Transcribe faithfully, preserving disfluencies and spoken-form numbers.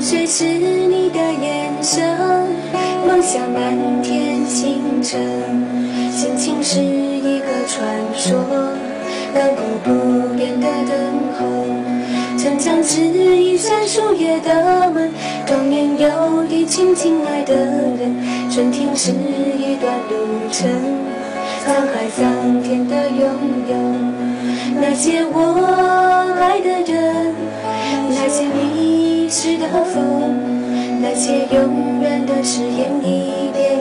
水是你的眼神，梦想满天星辰，心情是一个传说，亘古不变的等候。城墙是一扇树叶的门，庄园有一群亲爱的人，春天是一段路程，沧海桑田的拥有。那些我爱的人，那些迷失的风，那些永远的誓言一遍